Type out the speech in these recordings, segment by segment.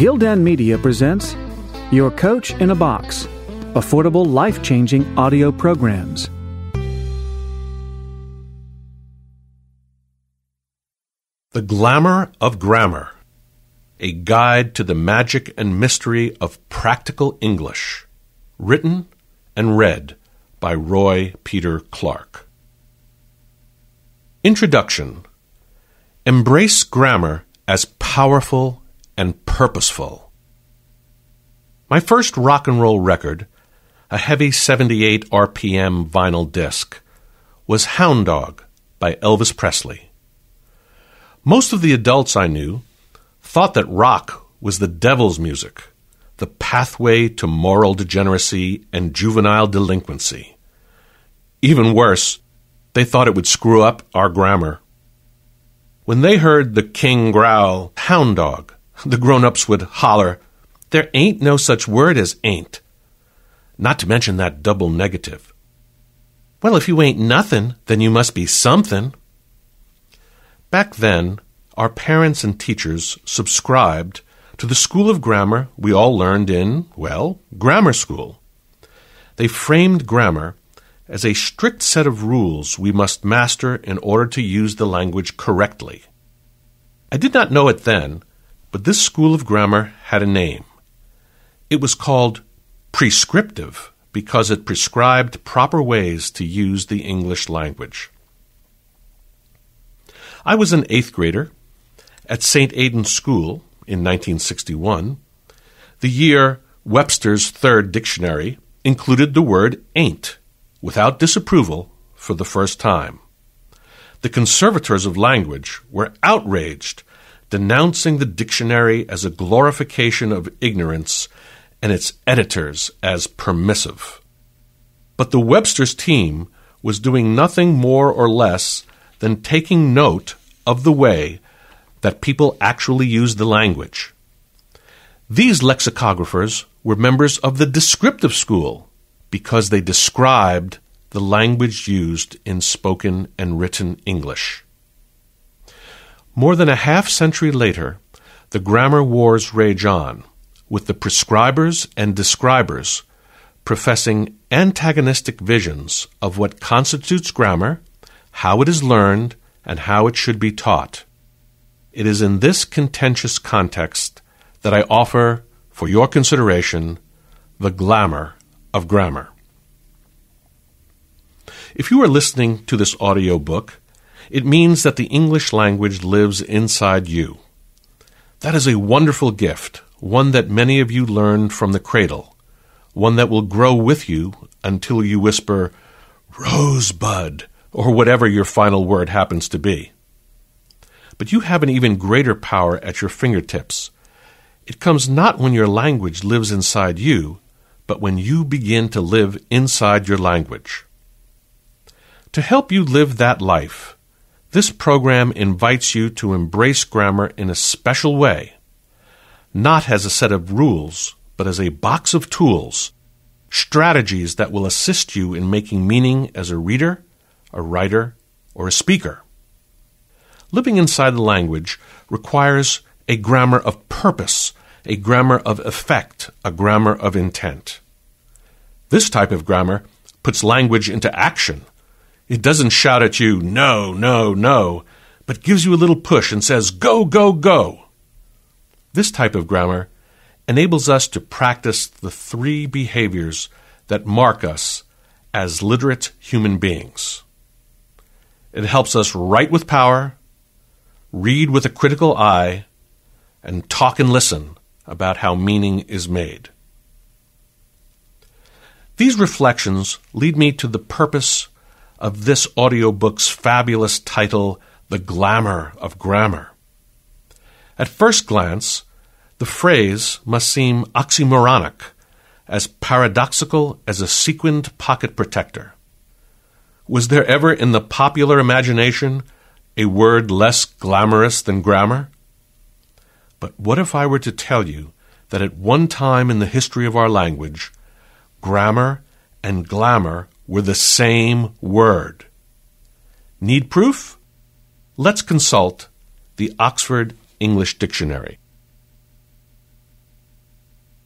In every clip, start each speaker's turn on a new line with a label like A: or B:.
A: Gildan Media presents Your Coach in a Box, affordable, life-changing audio programs.
B: The Glamour of Grammar, a guide to the magic and mystery of practical English, written and read by Roy Peter Clark. Introduction. Embrace grammar as powerful and purposeful. My first rock and roll record, a heavy 78 RPM vinyl disc, was Hound Dog by Elvis Presley. Most of the adults I knew thought that rock was the devil's music, the pathway to moral degeneracy and juvenile delinquency. Even worse, they thought it would screw up our grammar. When they heard the king growl, "Hound dog," the grown-ups would holler, "There ain't no such word as ain't." Not to mention that double negative. Well, if you ain't nothing, then you must be something. Back then, our parents and teachers subscribed to the school of grammar we all learned in, well, grammar school. They framed grammar as a strict set of rules we must master in order to use the language correctly. I did not know it then, but this school of grammar had a name. It was called prescriptive because it prescribed proper ways to use the English language. I was an 8th grader at St. Aidan's School in 1961. The year Webster's Third Dictionary included the word ain't, without disapproval, for the first time. The conservators of language were outraged, denouncing the dictionary as a glorification of ignorance and its editors as permissive. But the Webster's team was doing nothing more or less than taking note of the way that people actually use the language. These lexicographers were members of the descriptive school because they described the language used in spoken and written English. More than a half-century later, the grammar wars rage on, with the prescribers and describers professing antagonistic visions of what constitutes grammar, how it is learned, and how it should be taught. It is in this contentious context that I offer, for your consideration, the glamour of grammar. If you are listening to this audiobook, it means that the English language lives inside you. That is a wonderful gift, one that many of you learned from the cradle, one that will grow with you until you whisper, "Rosebud," or whatever your final word happens to be. But you have an even greater power at your fingertips. It comes not when your language lives inside you, but when you begin to live inside your language. To help you live that life, this program invites you to embrace grammar in a special way, not as a set of rules, but as a box of tools, strategies that will assist you in making meaning as a reader, a writer, or a speaker. Living inside the language requires a grammar of purpose, a grammar of effect, a grammar of intent. This type of grammar puts language into action. It doesn't shout at you, "No, no, no," but gives you a little push and says, "Go, go, go." This type of grammar enables us to practice the 3 behaviors that mark us as literate human beings. It helps us write with power, read with a critical eye, and talk and listen about how meaning is made. These reflections lead me to the purpose of this audiobook's fabulous title, The Glamour of Grammar. At first glance, the phrase must seem oxymoronic, as paradoxical as a sequined pocket protector. Was there ever in the popular imagination a word less glamorous than grammar? But what if I were to tell you that at one time in the history of our language, grammar and glamour were the same word? Need proof? Let's consult the Oxford English Dictionary.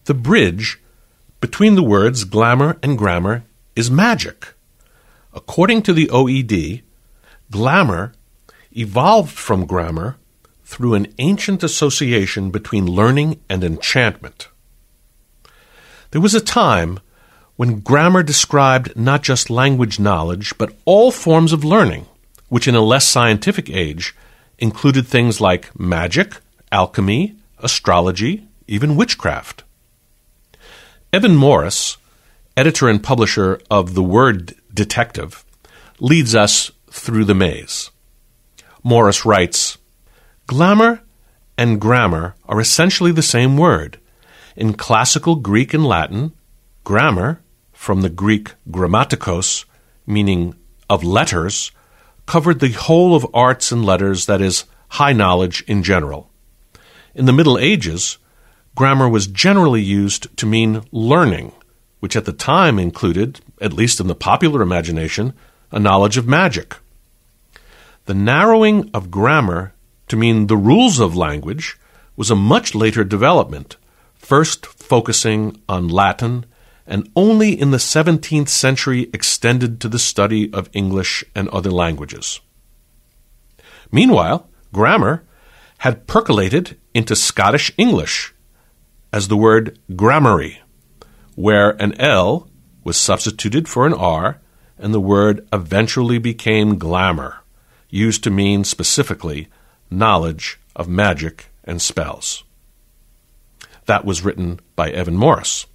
B: The bridge between the words glamour and grammar is magic. According to the OED, glamour evolved from grammar through an ancient association between learning and enchantment. There was a time when grammar described not just language knowledge, but all forms of learning, which in a less scientific age included things like magic, alchemy, astrology, even witchcraft. Evan Morris, editor and publisher of The Word Detective, leads us through the maze. Morris writes, "Glamour and grammar are essentially the same word. In classical Greek and Latin, grammar, from the Greek grammatikos, meaning of letters, covered the whole of arts and letters, that is, high knowledge in general. In the Middle Ages, grammar was generally used to mean learning, which at the time included, at least in the popular imagination, a knowledge of magic. The narrowing of grammar to mean the rules of language was a much later development, first focusing on Latin, and only in the 17th century extended to the study of English and other languages. Meanwhile, grammar had percolated into Scottish English as the word grammary, where an L was substituted for an R, and the word eventually became glamour, used to mean specifically knowledge of magic and spells. That was written by Evan Morris.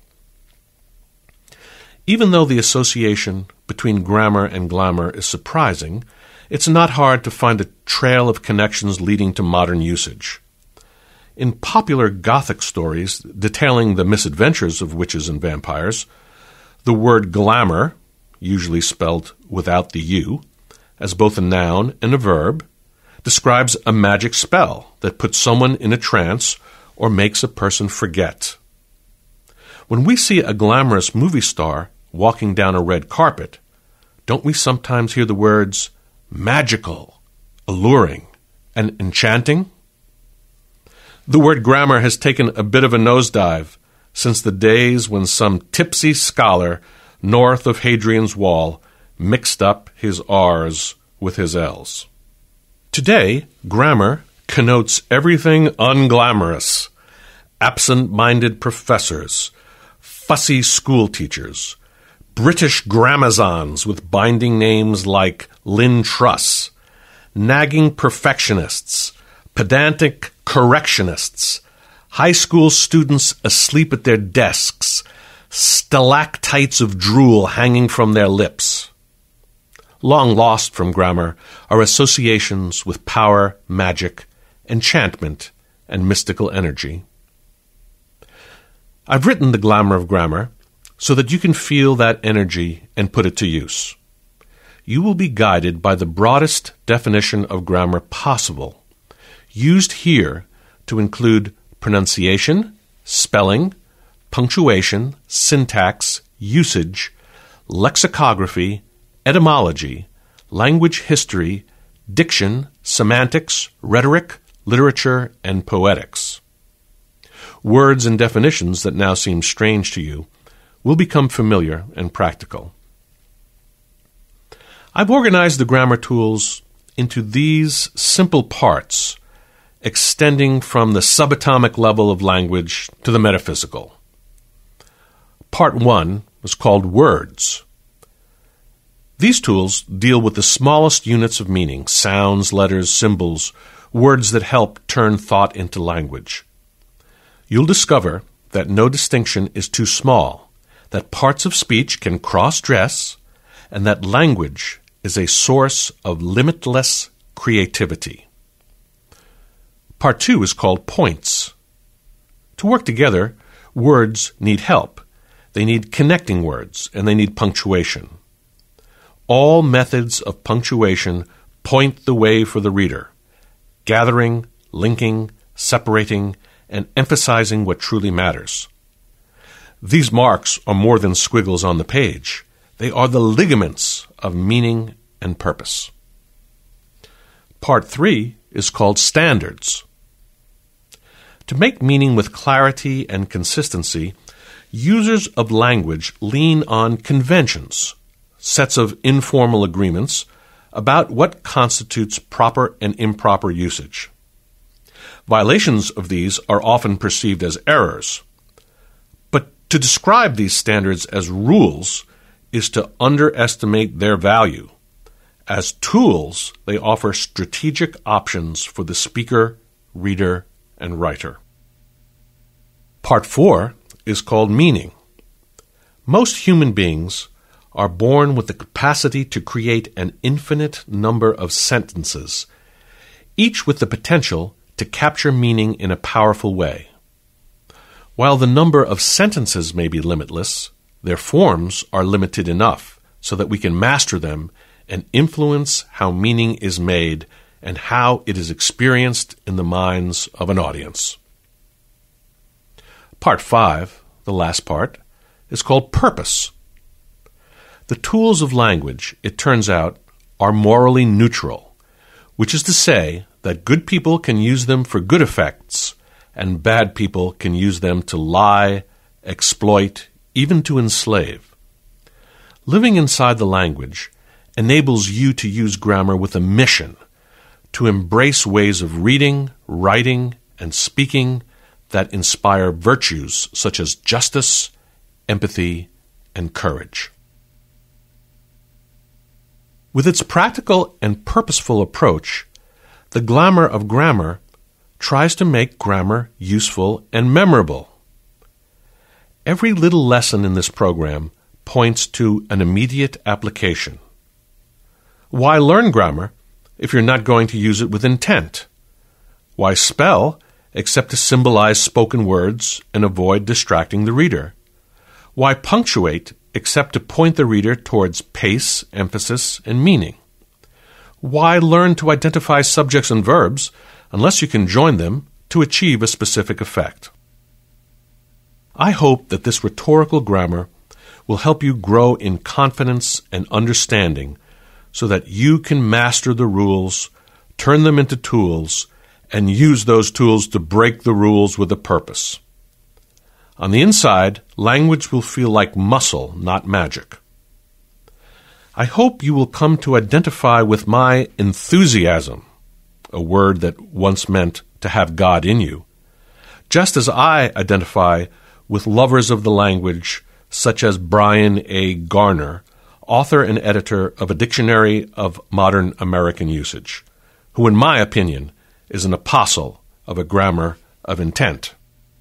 B: Even though the association between grammar and glamour is surprising, it's not hard to find a trail of connections leading to modern usage. In popular Gothic stories detailing the misadventures of witches and vampires, the word glamour, usually spelled without the U, as both a noun and a verb, describes a magic spell that puts someone in a trance or makes a person forget. When we see a glamorous movie star walking down a red carpet, don't we sometimes hear the words magical, alluring, and enchanting? The word grammar has taken a bit of a nosedive since the days when some tipsy scholar north of Hadrian's Wall mixed up his R's with his L's. Today, grammar connotes everything unglamorous: absent-minded professors, fussy school teachers, British gramazons with binding names like Lynn Truss, nagging perfectionists, pedantic correctionists, high school students asleep at their desks, stalactites of drool hanging from their lips. Long lost from grammar are associations with power, magic, enchantment, and mystical energy. I've written The Glamour of Grammar so that you can feel that energy and put it to use. You will be guided by the broadest definition of grammar possible, used here to include pronunciation, spelling, punctuation, syntax, usage, lexicography, etymology, language history, diction, semantics, rhetoric, literature, and poetics. Words and definitions that now seem strange to you will become familiar and practical. I've organized the grammar tools into these simple parts, extending from the subatomic level of language to the metaphysical. Part 1 was called Words. These tools deal with the smallest units of meaning: sounds, letters, symbols, words that help turn thought into language. You'll discover that no distinction is too small, that parts of speech can cross-dress, and that language is a source of limitless creativity. Part 2 is called Points. To work together, words need help. They need connecting words, and they need punctuation. All methods of punctuation point the way for the reader, gathering, linking, separating, and emphasizing what truly matters. These marks are more than squiggles on the page. They are the ligaments of meaning and purpose. Part 3 is called Standards. To make meaning with clarity and consistency, users of language lean on conventions, sets of informal agreements about what constitutes proper and improper usage. Violations of these are often perceived as errors. But to describe these standards as rules is to underestimate their value. As tools, they offer strategic options for the speaker, reader, and writer. Part 4 is called meaning. Most human beings are born with the capacity to create an infinite number of sentences, each with the potential to capture meaning in a powerful way. While the number of sentences may be limitless, their forms are limited enough so that we can master them and influence how meaning is made and how it is experienced in the minds of an audience. Part 5, the last part, is called purpose. The tools of language, it turns out, are morally neutral, which is to say that good people can use them for good effects and bad people can use them to lie, exploit, even to enslave. Living inside the language enables you to use grammar with a mission, to embrace ways of reading, writing, and speaking that inspire virtues such as justice, empathy, and courage. With its practical and purposeful approach, the Glamour of Grammar tries to make grammar useful and memorable. Every little lesson in this program points to an immediate application. Why learn grammar if you're not going to use it with intent? Why spell except to symbolize spoken words and avoid distracting the reader? Why punctuate except to point the reader towards pace, emphasis, and meaning? Why learn to identify subjects and verbs unless you can join them to achieve a specific effect? I hope that this rhetorical grammar will help you grow in confidence and understanding so that you can master the rules, turn them into tools, and use those tools to break the rules with a purpose. On the inside, language will feel like muscle, not magic. I hope you will come to identify with my enthusiasm, a word that once meant to have God in you, just as I identify with lovers of the language such as Brian A. Garner, author and editor of a Dictionary of Modern American Usage, who, in my opinion, is an apostle of a grammar of intent.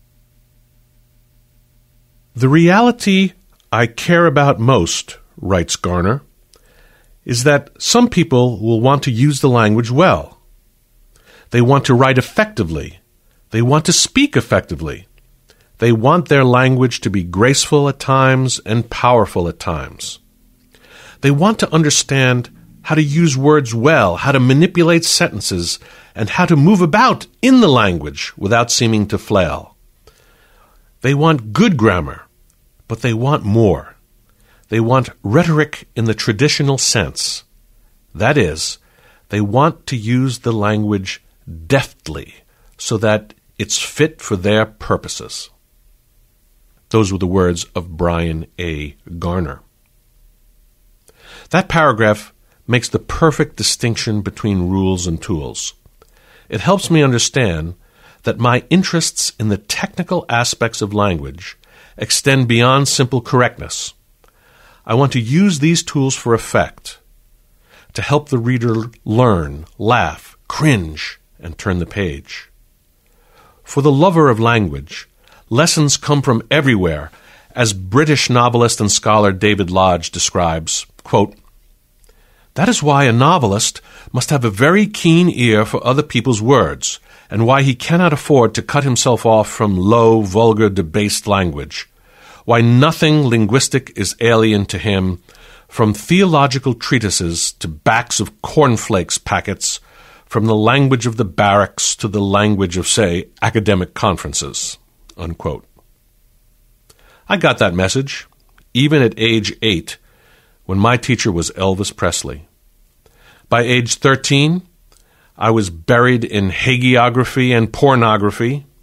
B: The reality I care about most, writes Garner, is that some people will want to use the language well. They want to write effectively. They want to speak effectively. They want their language to be graceful at times and powerful at times. They want to understand how to use words well, how to manipulate sentences, and how to move about in the language without seeming to flail. They want good grammar, but they want more. They want rhetoric in the traditional sense. That is, they want to use the language deftly so that it's fit for their purposes. Those were the words of Brian A. Garner. That paragraph makes the perfect distinction between rules and tools. It helps me understand that my interests in the technical aspects of language extend beyond simple correctness. I want to use these tools for effect, to help the reader learn, laugh, cringe, and turn the page. For the lover of language, lessons come from everywhere, as British novelist and scholar David Lodge describes, quote, "That is why a novelist must have a very keen ear for other people's words, and why he cannot afford to cut himself off from low, vulgar, debased language, why nothing linguistic is alien to him, from theological treatises to backs of cornflakes packets, from the language of the barracks to the language of, say, academic conferences." Unquote. I got that message, even at age 8, when my teacher was Elvis Presley. By age 13, I was buried in hagiography and pornography,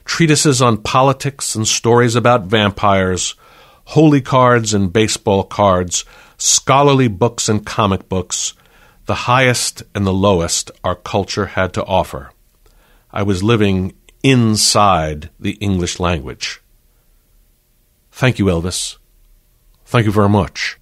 B: treatises on politics and stories about vampires, holy cards and baseball cards, scholarly books and comic books, the highest and the lowest our culture had to offer. I was living inside the English language. Thank you, Elvis. Thank you very much.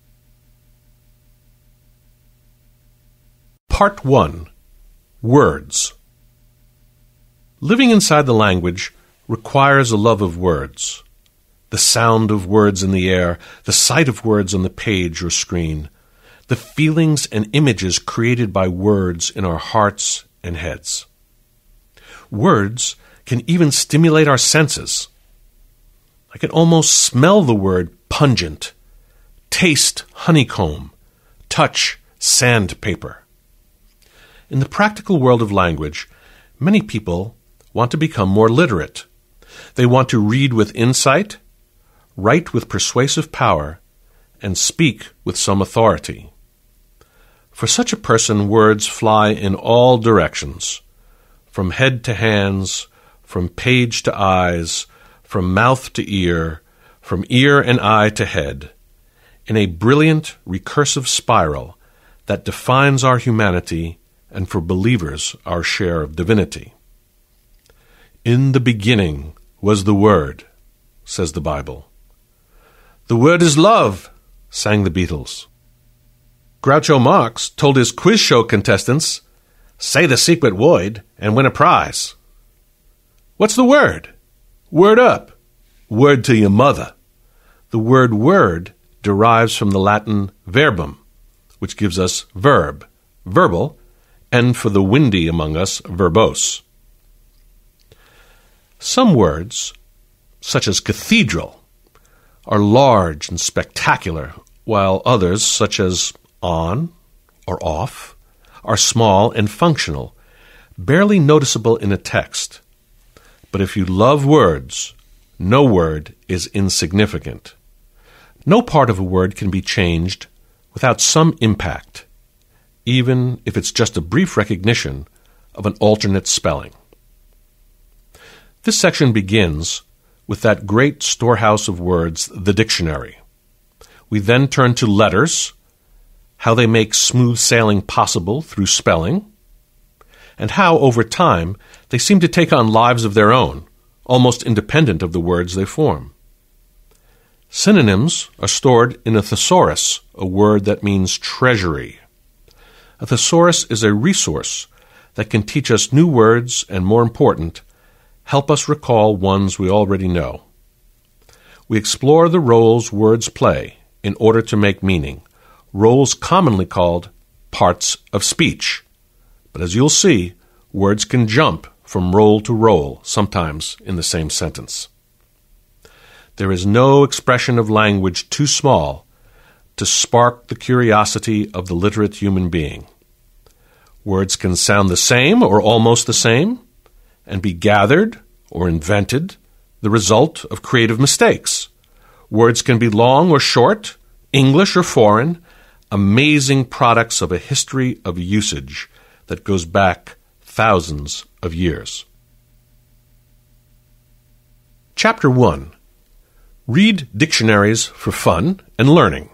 B: Part 1. Words. Living inside the language requires a love of words. The sound of words in the air, the sight of words on the page or screen, the feelings and images created by words in our hearts and heads. Words can even stimulate our senses. I can almost smell the word pungent, taste honeycomb, touch sandpaper. In the practical world of language, many people want to become more literate. They want to read with insight, write with persuasive power, and speak with some authority. For such a person, words fly in all directions, from head to hands, from page to eyes, from mouth to ear, from ear and eye to head, in a brilliant, recursive spiral that defines our humanity and, for believers, our share of divinity. In the beginning was the Word, says the Bible. The Word is love, sang the Beatles. Groucho Marx told his quiz show contestants, say the secret word and win a prize. What's the word? Word up. Word to your mother. The word word derives from the Latin verbum, which gives us verb, verbal, and for the windy among us, verbose. Some words, such as cathedral, are large and spectacular, while others, such as on or off, are small and functional, barely noticeable in a text. But if you love words, no word is insignificant. No part of a word can be changed without some impact, even if it's just a brief recognition of an alternate spelling. This section begins with that great storehouse of words, the dictionary. We then turn to letters, how they make smooth sailing possible through spelling, and how, over time, they seem to take on lives of their own, almost independent of the words they form. Synonyms are stored in a thesaurus, a word that means treasury. A thesaurus is a resource that can teach us new words and, more important, help us recall ones we already know. We explore the roles words play in order to make meaning, roles commonly called parts of speech. But as you'll see, words can jump from role to role, sometimes in the same sentence. There is no expression of language too small to spark the curiosity of the literate human being. Words can sound the same or almost the same, and be gathered or invented, the result of creative mistakes. Words can be long or short, English or foreign, amazing products of a history of usage that goes back thousands of years. Chapter 1. Read dictionaries for fun and learning.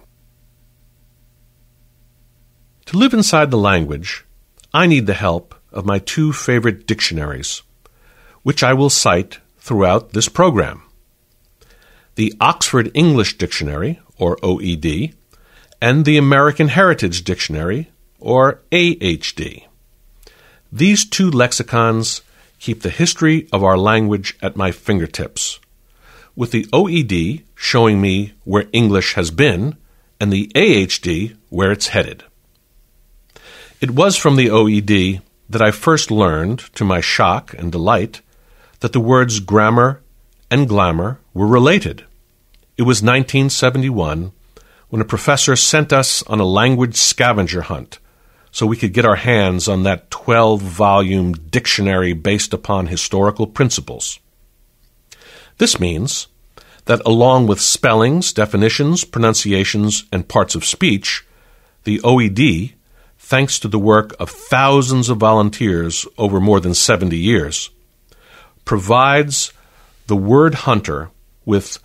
B: To live inside the language, I need the help of my two favorite dictionaries, which I will cite throughout this program. The Oxford English Dictionary, or OED, and the American Heritage Dictionary, or AHD. These two lexicons keep the history of our language at my fingertips, with the OED showing me where English has been and the AHD where it's headed. It was from the OED that I first learned, to my shock and delight, that the words grammar and glamour were related. It was 1971 when a professor sent us on a language scavenger hunt so we could get our hands on that 12-volume dictionary based upon historical principles. This means that along with spellings, definitions, pronunciations, and parts of speech, the OED, thanks to the work of thousands of volunteers over more than 70 years, provides the word hunter with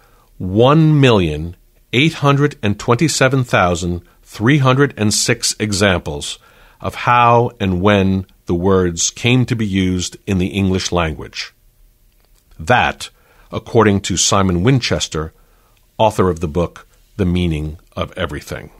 B: 1,827,306 examples of how and when the words came to be used in the English language. That, according to Simon Winchester, author of the book The Meaning of Everything.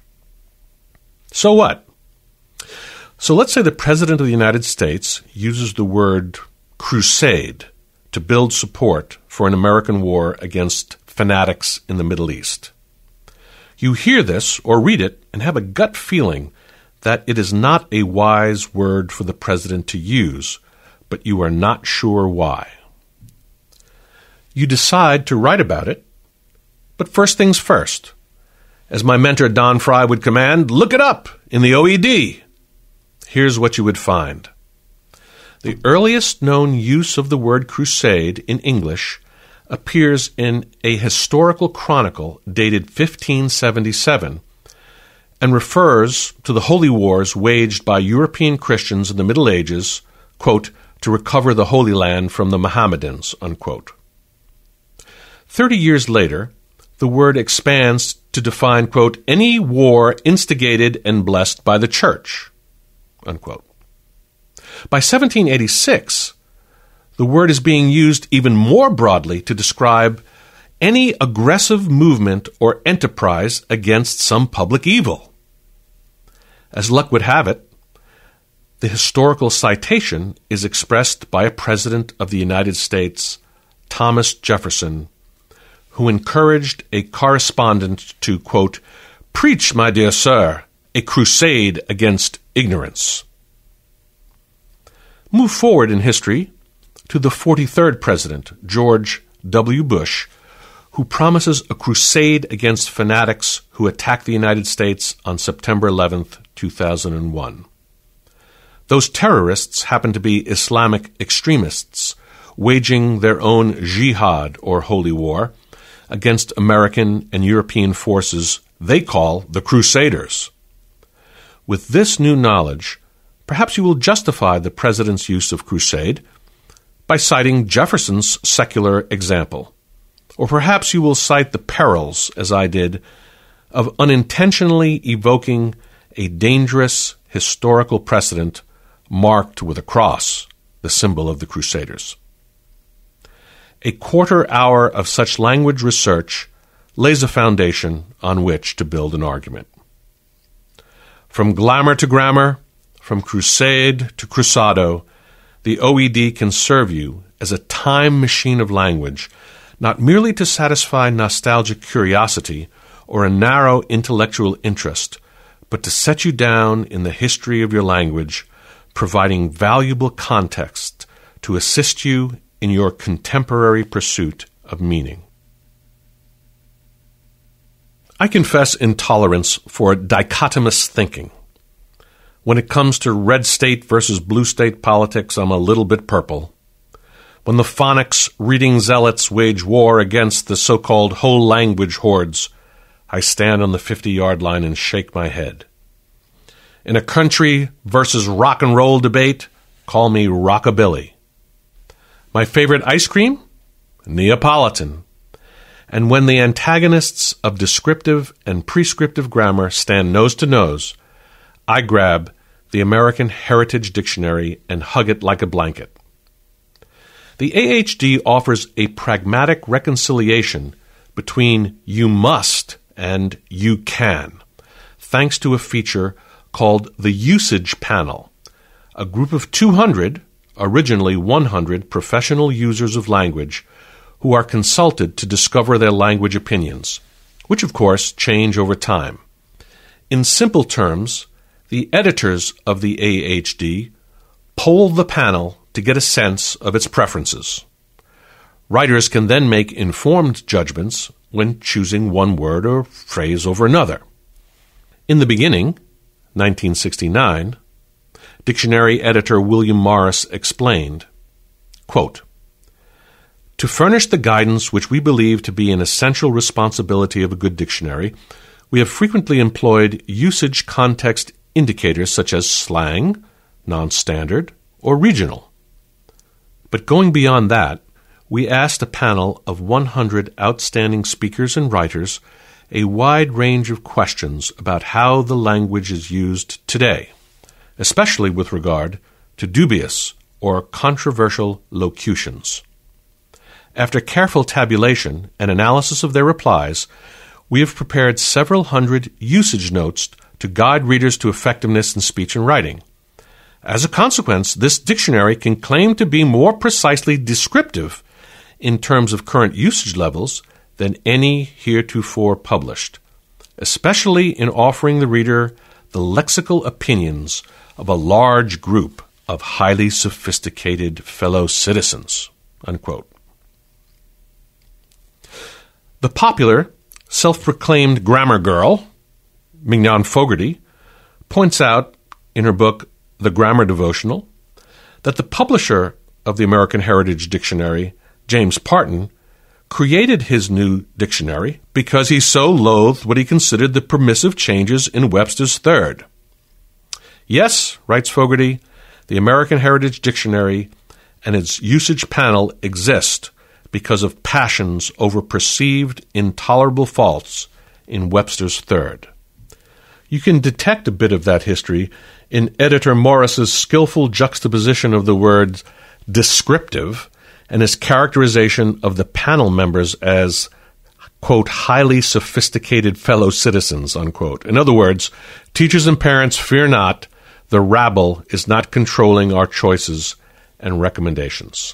B: So what? So let's say the President of the United States uses the word crusade to build support for an American war against fanatics in the Middle East. You hear this or read it and have a gut feeling that it is not a wise word for the President to use, but you are not sure why. You decide to write about it, but first things first. As my mentor Don Fry would command, look it up in the OED. Here's what you would find. The earliest known use of the word crusade in English appears in a historical chronicle dated 1577 and refers to the holy wars waged by European Christians in the Middle Ages, quote, to recover the Holy Land from the Mohammedans, unquote. 30 years later, the word expands to define, quote, any war instigated and blessed by the Church, unquote. By 1786, the word is being used even more broadly to describe any aggressive movement or enterprise against some public evil. As luck would have it, the historical citation is expressed by a President of the United States, Thomas Jefferson, who encouraged a correspondent to, quote, preach, my dear sir, a crusade against ignorance. Move forward in history to the 43rd President, George W. Bush, who promises a crusade against fanatics who attacked the United States on September 11th, 2001. Those terrorists happen to be Islamic extremists waging their own jihad, or holy war, against American and European forces they call the Crusaders. With this new knowledge, perhaps you will justify the President's use of crusade by citing Jefferson's secular example. Or perhaps you will cite the perils, as I did, of unintentionally evoking a dangerous historical precedent marked with a cross, the symbol of the Crusaders. A quarter hour of such language research lays a foundation on which to build an argument. From glamour to grammar, from crusade to crusado, the OED can serve you as a time machine of language, not merely to satisfy nostalgic curiosity or a narrow intellectual interest, but to set you down in the history of your language, providing valuable context to assist you in your contemporary pursuit of meaning. I confess intolerance for dichotomous thinking. When it comes to red state versus blue state politics, I'm a little bit purple. When the phonics reading zealots wage war against the so-called whole language hordes, I stand on the 50-yard line and shake my head. In a country versus rock and roll debate, call me rockabilly. My favorite ice cream? Neapolitan. And when the antagonists of descriptive and prescriptive grammar stand nose to nose, I grab the American Heritage Dictionary and hug it like a blanket. The AHD offers a pragmatic reconciliation between you must and you can, thanks to a feature called the Usage Panel, a group of 200, originally 100 professional users of language who are consulted to discover their language opinions, which of course change over time. In simple terms, the editors of the AHD poll the panel to get a sense of its preferences. Writers can then make informed judgments when choosing one word or phrase over another. In the beginning, 1969, dictionary editor William Morris explained, quote, "To furnish the guidance which we believe to be an essential responsibility of a good dictionary, we have frequently employed usage context indicators such as slang, non-standard, or regional. But going beyond that, we asked a panel of 100 outstanding speakers and writers a wide range of questions about how the language is used today, especially with regard to dubious or controversial locutions. After careful tabulation and analysis of their replies, we have prepared several hundred usage notes to guide readers to effectiveness in speech and writing. As a consequence, this dictionary can claim to be more precisely descriptive in terms of current usage levels than any heretofore published, especially in offering the reader the lexical opinions of a large group of highly sophisticated fellow citizens." Unquote. The popular, self-proclaimed grammar girl, Mignon Fogarty, points out in her book The Grammar Devotional that the publisher of the American Heritage Dictionary, James Parton, created his new dictionary because he so loathed what he considered the permissive changes in Webster's Third. "Yes," writes Fogarty, "the American Heritage Dictionary and its usage panel exist because of passions over perceived intolerable faults in Webster's Third." You can detect a bit of that history in Editor Morris's skillful juxtaposition of the word descriptive and his characterization of the panel members as, quote, "highly sophisticated fellow citizens," unquote. In other words, teachers and parents, fear not, the rabble is not controlling our choices and recommendations.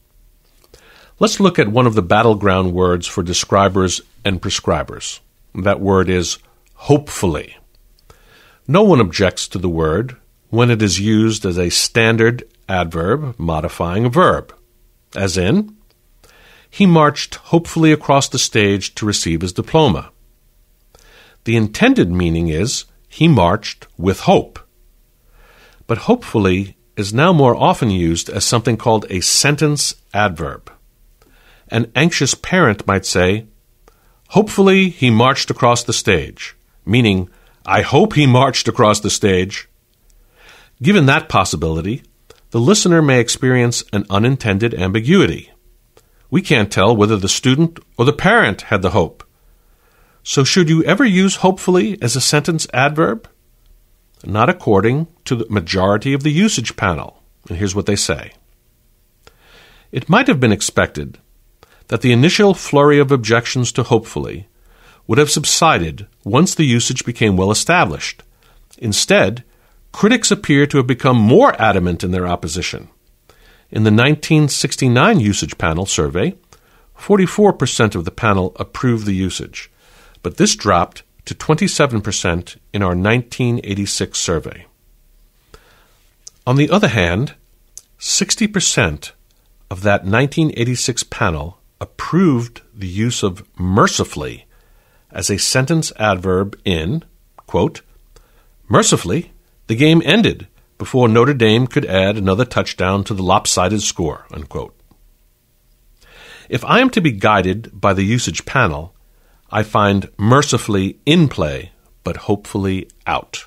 B: Let's look at one of the battleground words for describers and prescribers. That word is hopefully. No one objects to the word when it is used as a standard adverb modifying a verb, as in, "He marched hopefully across the stage to receive his diploma." The intended meaning is, he marched with hope. But hopefully is now more often used as something called a sentence adverb. An anxious parent might say, "Hopefully he marched across the stage," meaning, "I hope he marched across the stage." Given that possibility, the listener may experience an unintended ambiguity. We can't tell whether the student or the parent had the hope. So should you ever use hopefully as a sentence adverb? Not according to the majority of the usage panel. And here's what they say. It might have been expected that the initial flurry of objections to hopefully would have subsided once the usage became well established. Instead, critics appear to have become more adamant in their opposition. In the 1969 usage panel survey, 44% of the panel approved the usage, but this dropped to 27% in our 1986 survey. On the other hand, 60% of that 1986 panel approved the use of mercifully as a sentence adverb in, quote, "Mercifully, the game ended before Notre Dame could add another touchdown to the lopsided score," unquote. If I am to be guided by the usage panel, I find mercifully in play, but hopefully out.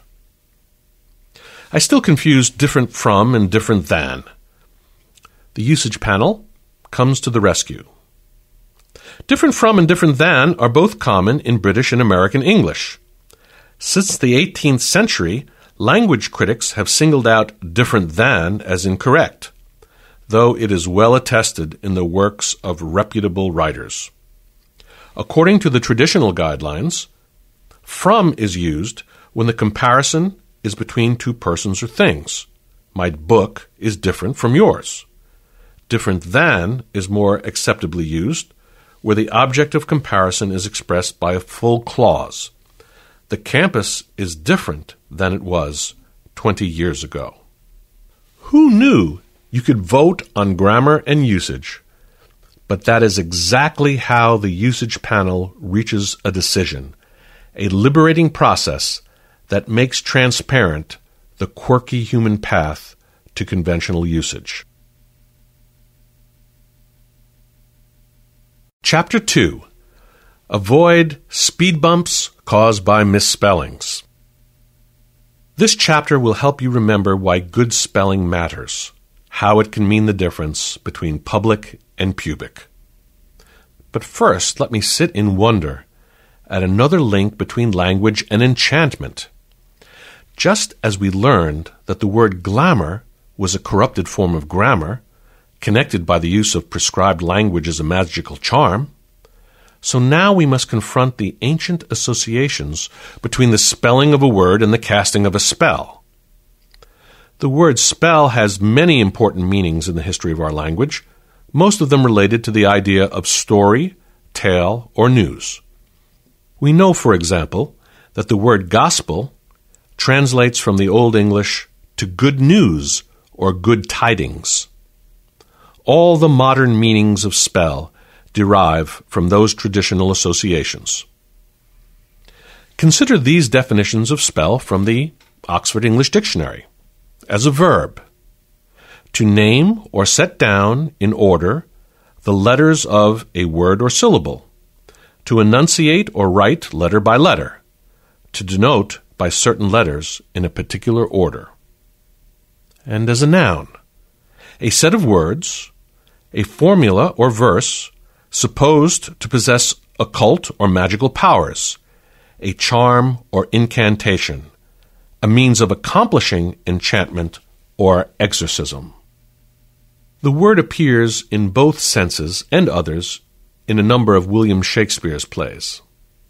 B: I still confuse different from and different than. The usage panel comes to the rescue. Different from and different than are both common in British and American English. Since the 18th century, language critics have singled out different than as incorrect, though it is well attested in the works of reputable writers. According to the traditional guidelines, from is used when the comparison is between two persons or things. My book is different from yours. Different than is more acceptably used where the object of comparison is expressed by a full clause. The campus is different than it was 20 years ago. Who knew you could vote on grammar and usage? But that is exactly how the usage panel reaches a decision, a liberating process that makes transparent the quirky human path to conventional usage. Chapter 2. Avoid speed bumps caused by misspellings. This chapter will help you remember why good spelling matters. how it can mean the difference between public and pubic. But first, let me sit in wonder at another link between language and enchantment. Just as we learned that the word glamour was a corrupted form of grammar, connected by the use of prescribed language as a magical charm, so now we must confront the ancient associations between the spelling of a word and the casting of a spell. The word spell has many important meanings in the history of our language, most of them related to the idea of story, tale, or news. We know, for example, that the word gospel translates from the Old English to good news or good tidings. All the modern meanings of spell derive from those traditional associations. Consider these definitions of spell from the Oxford English Dictionary. As a verb, to name or set down in order the letters of a word or syllable, to enunciate or write letter by letter, to denote by certain letters in a particular order. And as a noun, a set of words, a formula or verse supposed to possess occult or magical powers, a charm or incantation, a means of accomplishing enchantment or exorcism. The word appears in both senses and others in a number of William Shakespeare's plays.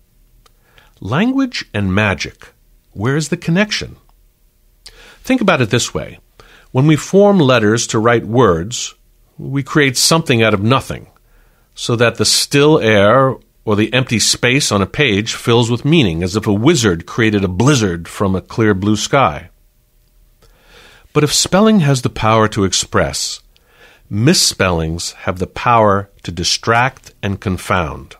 B: Language and magic, where is the connection? Think about it this way. When we form letters to write words, we create something out of nothing, so that the still air or the empty space on a page fills with meaning, as if a wizard created a blizzard from a clear blue sky. But if spelling has the power to express, misspellings have the power to distract and confound.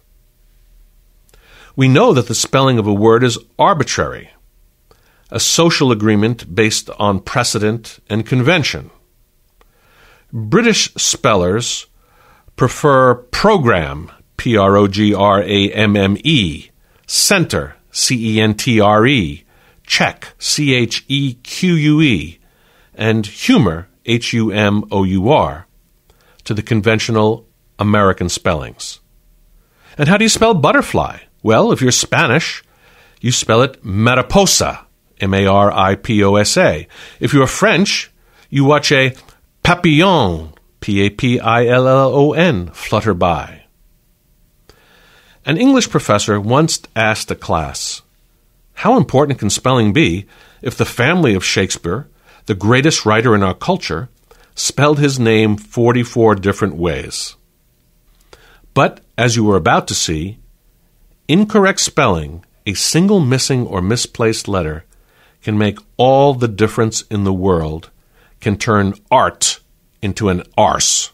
B: We know that the spelling of a word is arbitrary, a social agreement based on precedent and convention. British spellers prefer program, P-R-O-G-R-A-M-M-E, center, C-E-N-T-R-E, check, C-H-E-Q-U-E, and humor, H-U-M-O-U-R, to the conventional American spellings. And how do you spell butterfly? Well, if you're Spanish, you spell it mariposa, M-A-R-I-P-O-S-A. If you're French, you watch a papillon, P-A-P-I-L-L-O-N, flutter by. An English professor once asked a class, how important can spelling be if the family of Shakespeare, the greatest writer in our culture, spelled his name 44 different ways? But, as you were about to see, incorrect spelling, a single missing or misplaced letter, can make all the difference in the world, can turn art into an arse.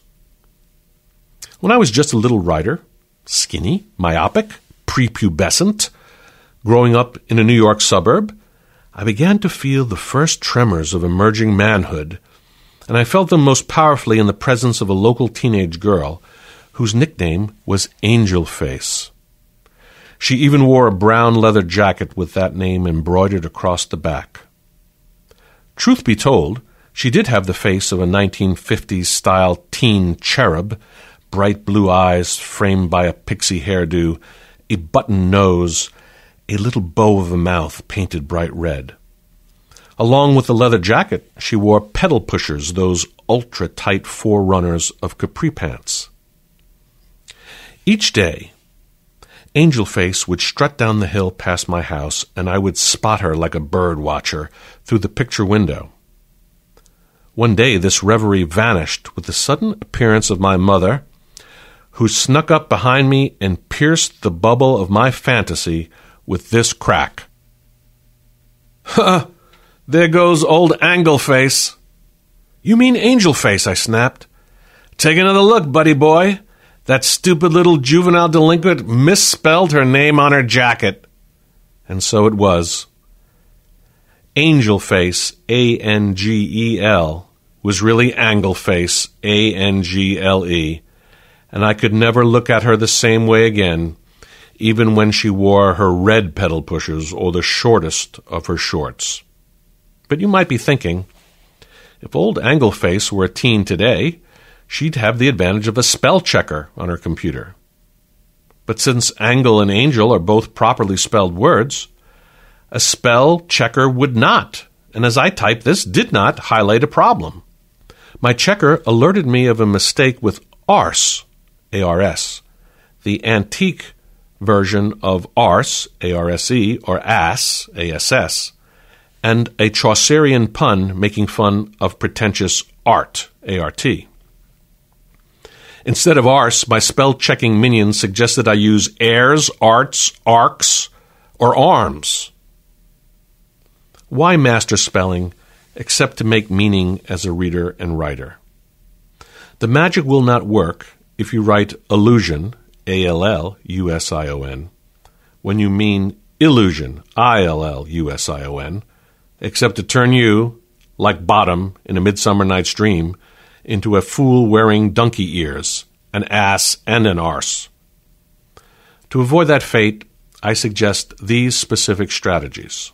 B: When I was just a little writer, skinny, myopic, prepubescent, growing up in a New York suburb, I began to feel the first tremors of emerging manhood, and I felt them most powerfully in the presence of a local teenage girl whose nickname was Angel Face. She even wore a brown leather jacket with that name embroidered across the back. Truth be told, she did have the face of a 1950s-style teen cherub, bright blue eyes framed by a pixie hairdo, a button nose, a little bow of a mouth painted bright red. Along with the leather jacket, she wore pedal pushers, those ultra-tight forerunners of capri pants. Each day, Angel Face would strut down the hill past my house, and I would spot her like a bird watcher through the picture window. One day this reverie vanished with the sudden appearance of my mother, who snuck up behind me and pierced the bubble of my fantasy with this crack. "Ha! There goes old Angleface." "You mean Angel Face," I snapped. "Take another look, buddy boy. That stupid little juvenile delinquent misspelled her name on her jacket." And so it was. Angel Face, A-N-G-E-L, was really Angleface, A-N-G-L-E, and I could never look at her the same way again, even when she wore her red pedal pushers or the shortest of her shorts. But you might be thinking, If old Angleface were a teen today, she'd have the advantage of a spell checker on her computer. But since angle and angel are both properly spelled words, a spell checker would not, and as I typed this, did not highlight a problem. My checker alerted me of a mistake with arse, A-R-S, the antique version of arse, A-R-S-E, or ass, A-S-S, and a Chaucerian pun making fun of pretentious art, A-R-T. Instead of arse, my spell-checking minion suggested I use airs, arts, arcs, or arms. Why master spelling except to make meaning as a reader and writer? The magic will not work if you write illusion, A-L-L-U-S-I-O-N, when you mean illusion, I-L-L-U-S-I-O-N, except to turn you, like Bottom in A Midsummer Night's Dream, into a fool wearing donkey ears, an ass and an arse. To avoid that fate, I suggest these specific strategies.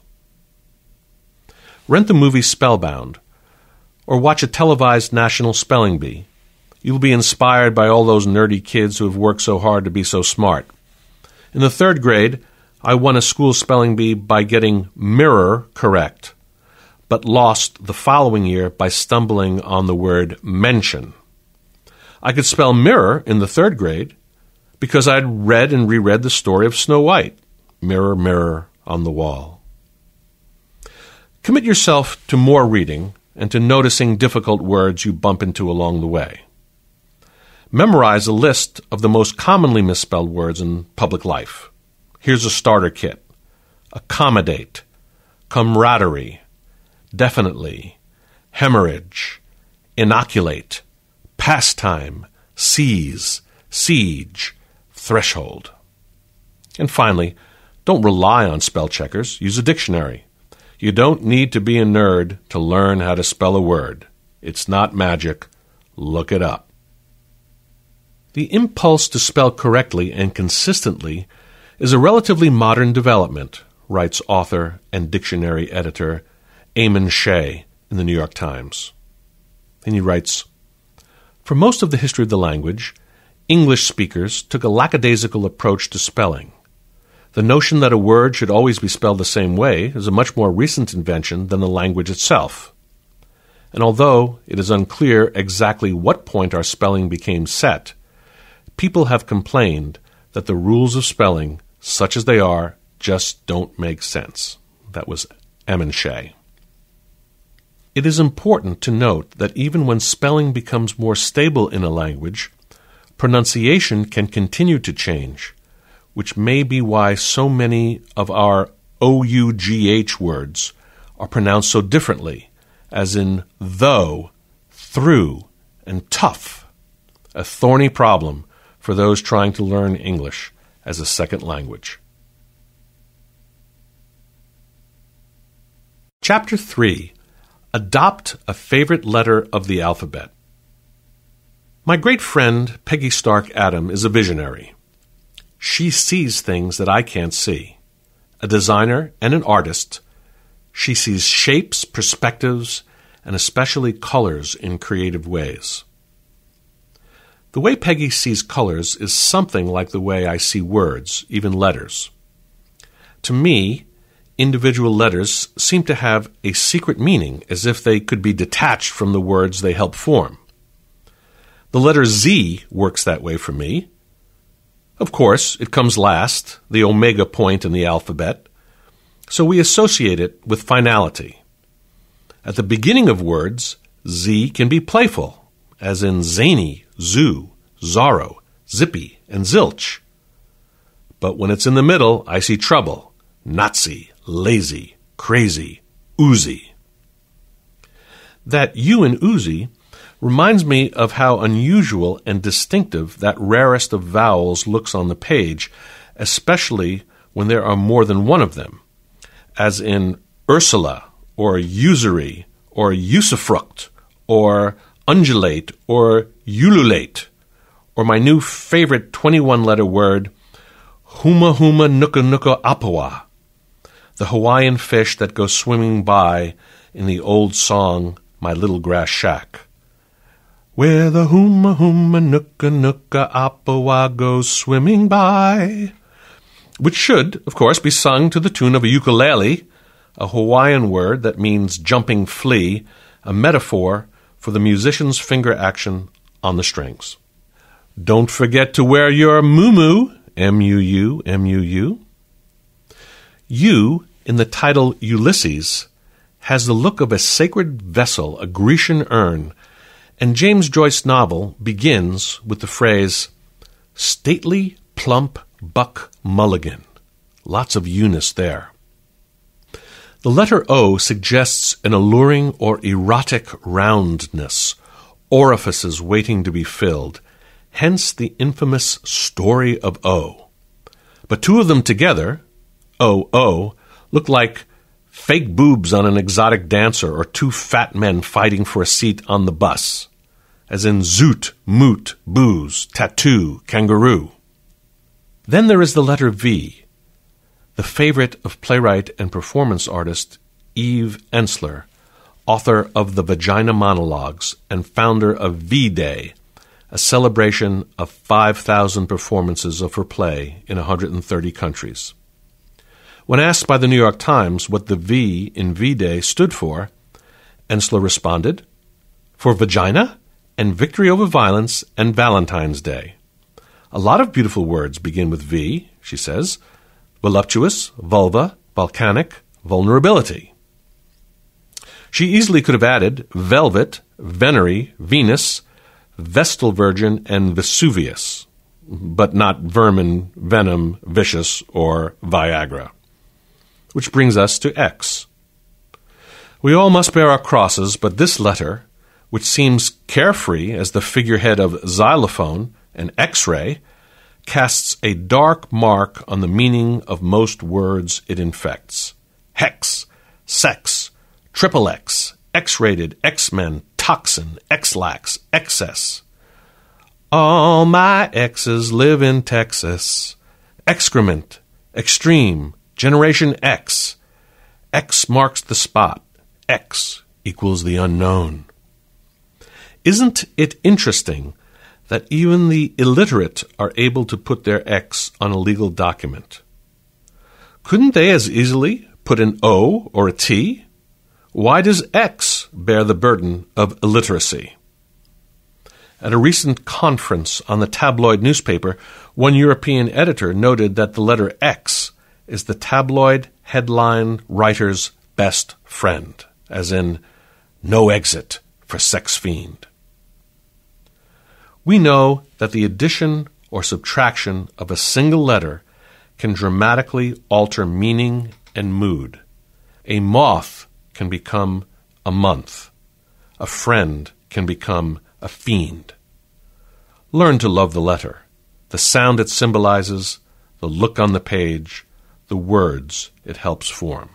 B: Rent the movie Spellbound, or watch a televised National Spelling Bee. You'll be inspired by all those nerdy kids who have worked so hard to be so smart. In the 3rd grade, I won a school spelling bee by getting mirror correct, but lost the following year by stumbling on the word mention. I could spell mirror in the 3rd grade because I'd read and reread the story of Snow White, mirror, mirror on the wall. Commit yourself to more reading and to noticing difficult words you bump into along the way. Memorize a list of the most commonly misspelled words in public life. Here's a starter kit: accommodate, camaraderie, definitely, hemorrhage, inoculate, pastime, seize, siege, threshold. And finally, don't rely on spell checkers. Use a dictionary. You don't need to be a nerd to learn how to spell a word. It's not magic. Look it up. The impulse to spell correctly and consistently is a relatively modern development, writes author and dictionary editor Eamon Shea in the New York Times. And he writes, "For most of the history of the language, English speakers took a lackadaisical approach to spelling. The notion that a word should always be spelled the same way is a much more recent invention than the language itself. And although it is unclear exactly what point our spelling became set, people have complained that the rules of spelling, such as they are, just don't make sense." That was Eamon Shea. It is important to note that even when spelling becomes more stable in a language, pronunciation can continue to change, which may be why so many of our OUGH words are pronounced so differently, as in though, through, and tough, a thorny problem for those trying to learn English as a second language. Chapter 3. Adopt a Favorite Letter of the Alphabet. My great friend Peggy Stark Adam is a visionary. She sees things that I can't see. A designer and an artist, she sees shapes, perspectives, and especially colors in creative ways. The way Peggy sees colors is something like the way I see words, even letters. To me, individual letters seem to have a secret meaning, as if they could be detached from the words they help form. The letter Z works that way for me. Of course, it comes last, the omega point in the alphabet, so we associate it with finality. At the beginning of words, Z can be playful, as in zany, zoo, Zorro, zippy, and zilch. But when it's in the middle, I see trouble, Nazi, lazy, crazy, oozy. That U in oozy reminds me of how unusual and distinctive that rarest of vowels looks on the page, especially when there are more than one of them, as in Ursula, or usury, or usufruct, or undulate, or ululate, or my new favorite 21-letter word, huma huma nuka nuka apawa, the Hawaiian fish that goes swimming by in the old song my little grass shack. Where the hooma hooma nooka nooka apawa goes swimming by, which should, of course, be sung to the tune of a ukulele, a Hawaiian word that means jumping flea, a metaphor for the musician's finger action on the strings. Don't forget to wear your muumuu, M-U-U, M-U-U. You, in the title Ulysses, has the look of a sacred vessel, a Grecian urn, and James Joyce's novel begins with the phrase, stately, plump, Buck Mulligan. Lots of Eunice there. The letter O suggests an alluring or erotic roundness, orifices waiting to be filled, hence the infamous story of O. But two of them together, O, look like fake boobs on an exotic dancer or two fat men fighting for a seat on the bus, as in zoot, moot, booze, tattoo, kangaroo. Then there is the letter V, the favorite of playwright and performance artist Eve Ensler, author of the Vagina Monologues and founder of V-Day, a celebration of 5,000 performances of her play in 130 countries. When asked by the New York Times what the V in V-Day stood for, Ensler responded, for vagina and victory over violence and Valentine's Day. A lot of beautiful words begin with V, she says. Voluptuous, vulva, volcanic, vulnerability. She easily could have added velvet, venery, Venus, Vestal Virgin, and Vesuvius, but not vermin, venom, vicious, or Viagra. Which brings us to X. We all must bear our crosses, but this letter, which seems carefree as the figurehead of xylophone and X-ray, casts a dark mark on the meaning of most words it infects. Hex, sex, triple X, X-rated, X-Men, toxin, X-lax, excess. All my exes live in Texas. Excrement, extreme, Generation X. X marks the spot. X equals the unknown. Isn't it interesting that even the illiterate are able to put their X on a legal document? Couldn't they as easily put an O or a T? Why does X bear the burden of illiteracy? At a recent conference on the tabloid newspaper, one European editor noted that the letter X is the tabloid headline writer's best friend, as in, no exit for sex fiend. We know that the addition or subtraction of a single letter can dramatically alter meaning and mood. A moth can become a month. A friend can become a fiend. Learn to love the letter, the sound it symbolizes, the look on the page, the words it helps form.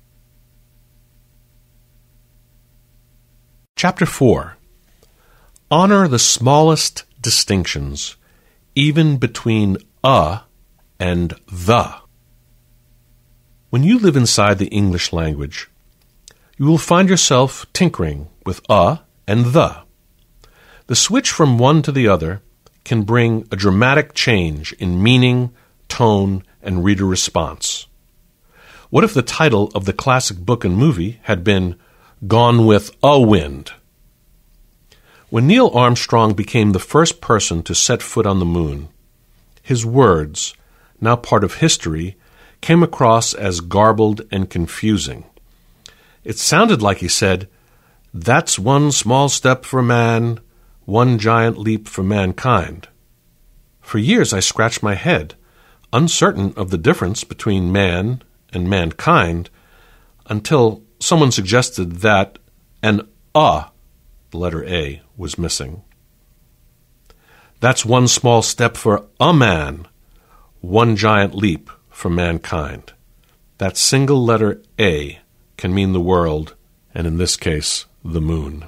B: Chapter 4. Honor the smallest distinctions, even between a and the. When you live inside the English language, you will find yourself tinkering with a and the. The switch from one to the other can bring a dramatic change in meaning, tone, and reader response. What if the title of the classic book and movie had been Gone with a Wind? When Neil Armstrong became the first person to set foot on the moon, his words, now part of history, came across as garbled and confusing. It sounded like he said, "That's one small step for man, one giant leap for mankind." For years I scratched my head, uncertain of the difference between man and mankind, until someone suggested that an the letter A, was missing. That's one small step for a man, one giant leap for mankind. That single letter A can mean the world, and in this case, the moon.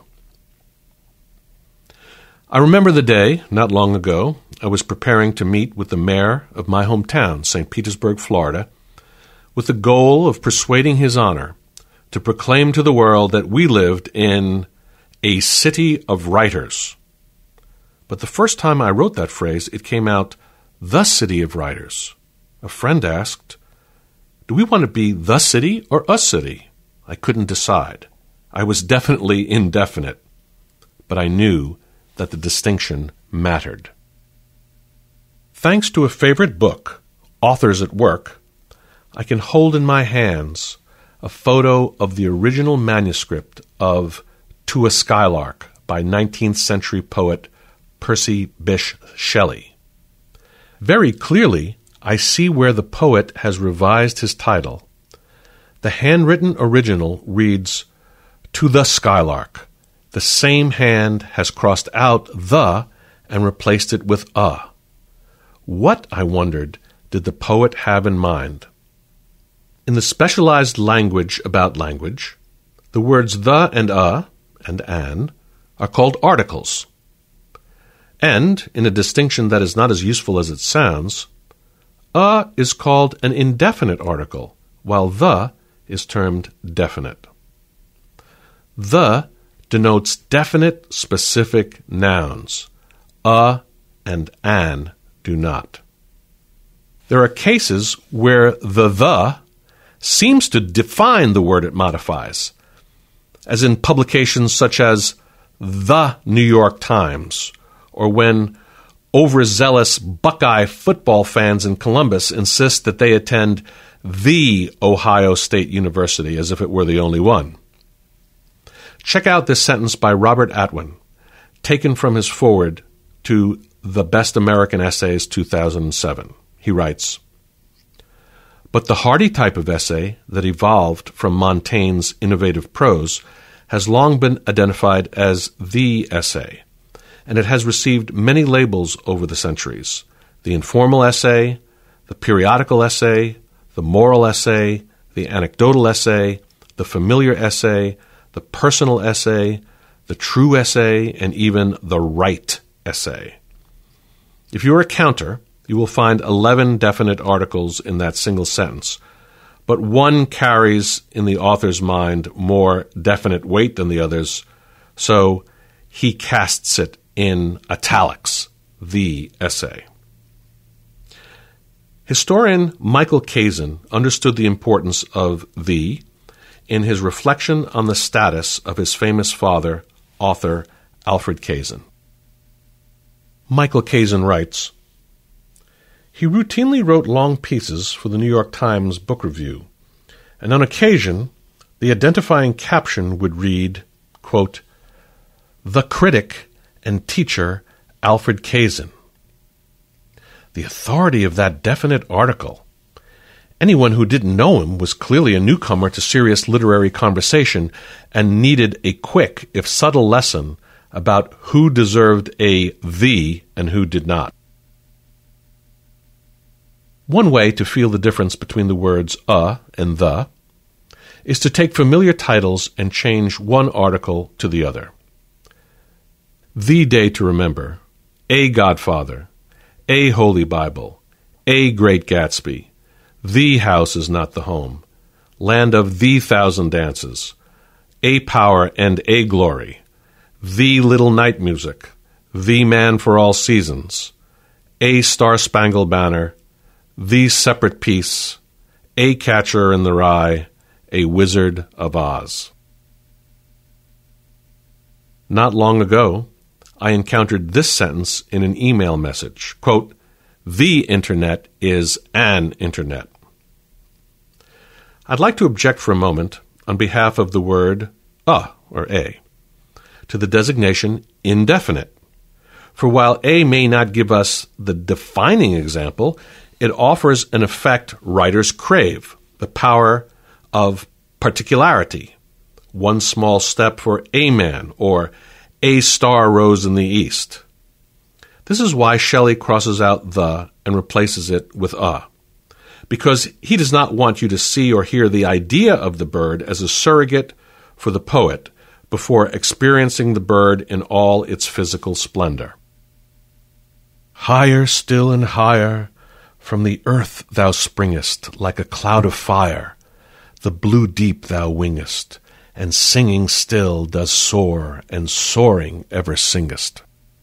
B: I remember the day, not long ago, I was preparing to meet with the mayor of my hometown, St. Petersburg, Florida, with the goal of persuading His Honor to proclaim to the world that we lived in a city of writers. But the first time I wrote that phrase, it came out, the city of writers. A friend asked, do we want to be the city or a city? I couldn't decide. I was definitely indefinite, but I knew that the distinction mattered. Thanks to a favorite book, Authors at Work, I can hold in my hands a photo of the original manuscript of To a Skylark by 19th century poet Percy Bysshe Shelley. Very clearly, I see where the poet has revised his title. The handwritten original reads, To the Skylark. The same hand has crossed out the and replaced it with a. What, I wondered, did the poet have in mind? In the specialized language about language, the words the and a and an are called articles. And, in a distinction that is not as useful as it sounds, a is called an indefinite article, while the is termed definite. The denotes definite, specific nouns. A and an do not. There are cases where the seems to define the word it modifies, as in publications such as The New York Times, or when overzealous Buckeye football fans in Columbus insist that they attend the Ohio State University as if it were the only one. Check out this sentence by Robert Atwin, taken from his foreword to The Best American Essays 2007. He writes, but the hearty type of essay that evolved from Montaigne's innovative prose has long been identified as the essay, and it has received many labels over the centuries: the informal essay, the periodical essay, the moral essay, the anecdotal essay, the familiar essay, the personal essay, the true essay, and even the right essay. If you're a counter, you will find 11 definite articles in that single sentence, but one carries in the author's mind more definite weight than the others, so he casts it in italics, the essay. Historian Michael Kazin understood the importance of the in his reflection on the status of his famous father, author Alfred Kazin. Michael Kazin writes, he routinely wrote long pieces for the New York Times Book Review, and on occasion, the identifying caption would read, quote, The Critic and Teacher Alfred Kazin. The authority of that definite article. Anyone who didn't know him was clearly a newcomer to serious literary conversation and needed a quick, if subtle, lesson about who deserved a the and who did not. One way to feel the difference between the words a and the is to take familiar titles and change one article to the other. The Day to Remember, A Godfather, A Holy Bible, A Great Gatsby, The House is Not the Home, Land of the Thousand Dances, A Power and A Glory, The Little Night Music, The Man for All Seasons, A Star-Spangled Banner, The Separate Piece, A Catcher in the Rye, A Wizard of Oz. Not long ago, I encountered this sentence in an email message, quote, The Internet is an Internet. I'd like to object for a moment on behalf of the word or a to the designation indefinite. For while a may not give us the defining example, it offers an effect writers crave, the power of particularity. One small step for a man, or a star rose in the east. This is why Shelley crosses out the and replaces it with a, because he does not want you to see or hear the idea of the bird as a surrogate for the poet before experiencing the bird in all its physical splendor. Higher still and higher, from the earth thou springest, like a cloud of fire, the blue deep thou wingest, and singing still does soar, and soaring ever singest.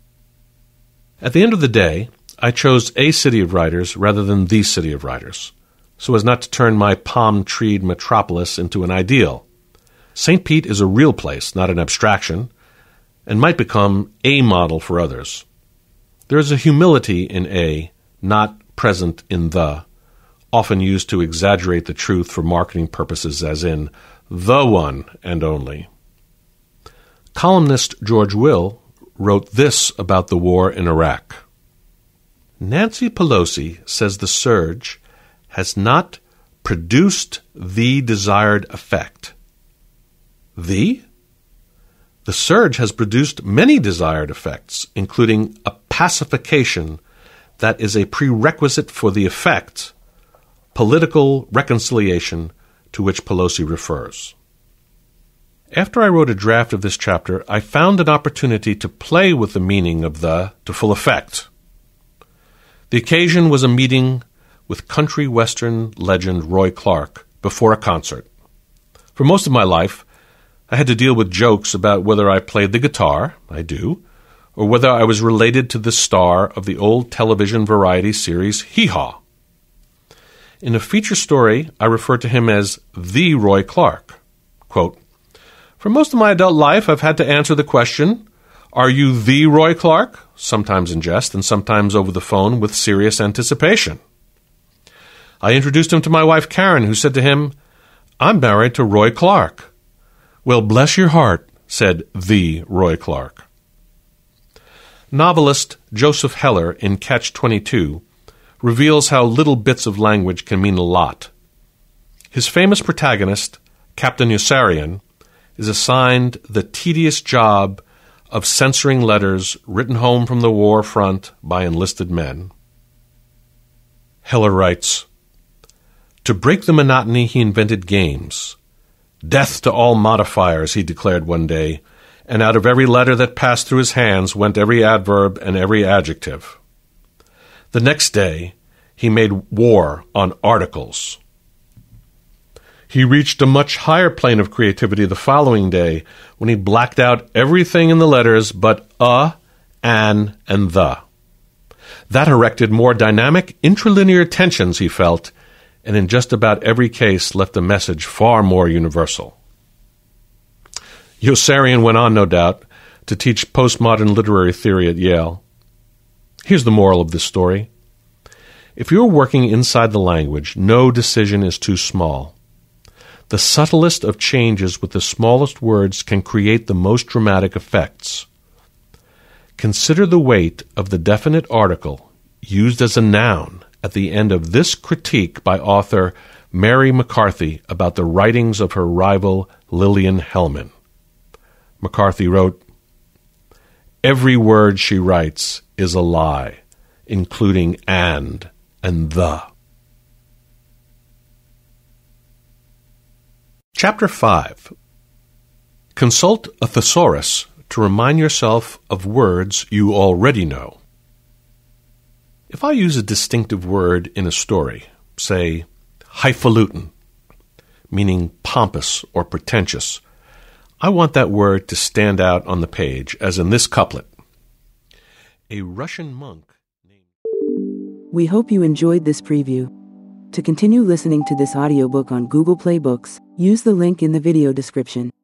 B: At the end of the day, I chose a city of writers rather than the city of writers, so as not to turn my palm-treed metropolis into an ideal. St. Pete is a real place, not an abstraction, and might become a model for others. There is a humility in a, not present in the, often used to exaggerate the truth for marketing purposes as in, the one and only. Columnist George Will wrote this about the war in Iraq. Nancy Pelosi says the surge has not produced the desired effect. The surge has produced many desired effects, including a pacification that is a prerequisite for the effect, political reconciliation, to which Pelosi refers. After I wrote a draft of this chapter, I found an opportunity to play with the meaning of the to full effect. The occasion was a meeting with country western legend Roy Clark before a concert. For most of my life, I had to deal with jokes about whether I played the guitar, I do, or whether I was related to the star of the old television variety series Hee Haw. In a feature story, I refer to him as the Roy Clark. Quote, "For most of my adult life, I've had to answer the question, 'Are you the Roy Clark?' sometimes in jest and sometimes over the phone with serious anticipation. I introduced him to my wife Karen, who said to him, 'I'm married to Roy Clark.' 'Well, bless your heart,' said the Roy Clark." Novelist Joseph Heller in Catch-22 reveals how little bits of language can mean a lot. His famous protagonist, Captain Yossarian, is assigned the tedious job of censoring letters written home from the war front by enlisted men. Heller writes, "To break the monotony, he invented games. 'Death to all modifiers,' he declared one day, and out of every letter that passed through his hands went every adverb and every adjective. The next day, he made war on articles. He reached a much higher plane of creativity the following day when he blacked out everything in the letters but a, an, and the. That erected more dynamic intralinear tensions, he felt, and in just about every case left a message far more universal." Yossarian went on, no doubt, to teach postmodern literary theory at Yale. Here's the moral of this story. If you're working inside the language, no decision is too small. The subtlest of changes with the smallest words can create the most dramatic effects. Consider the weight of the definite article used as a noun at the end of this critique by author Mary McCarthy about the writings of her rival Lillian Hellman. McCarthy wrote, "Every word she writes is a lie, including and the." Chapter 5. Consult a thesaurus to remind yourself of words you already know. If I use a distinctive word in a story, say highfalutin, meaning pompous or pretentious, I want that word to stand out on the page, as in this couplet. A Russian monk named...
C: We hope you enjoyed this preview. To continue listening to this audiobook on Google Play Books, use the link in the video description.